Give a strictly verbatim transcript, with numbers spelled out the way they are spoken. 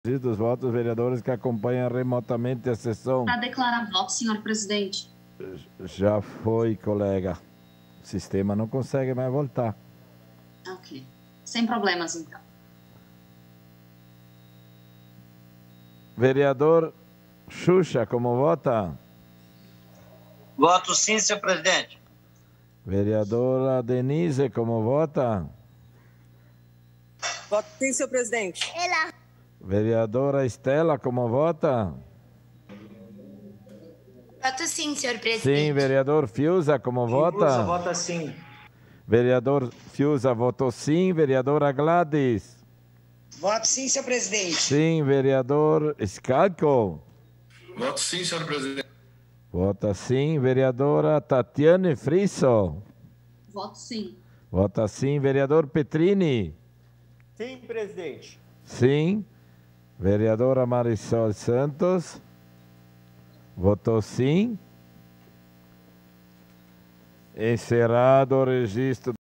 Dos votos, vereadores que acompanham remotamente a sessão. Para declarar voto, senhor presidente. Já foi, colega. O sistema não consegue mais voltar. Ok. Sem problemas, então. Vereador Xuxa, como vota? Voto sim, senhor presidente. Vereadora Denise, como vota? Voto sim, senhor presidente. Ela. Vereadora Estela, como vota? Voto sim, senhor presidente. Sim. Vereador Fiuza, como vota? Fiuza vota sim. Vereador Fiuza votou sim. Vereadora Gladys? Voto sim, senhor presidente. Sim. Vereador Scalco? Voto sim, senhor presidente. Vota sim. Vereadora Tatiane Frisso? Voto sim. Vota sim. Vereador Petrini? Sim, presidente. Sim. Vereadora Marisol Santos? Votou sim. Encerrado o registro.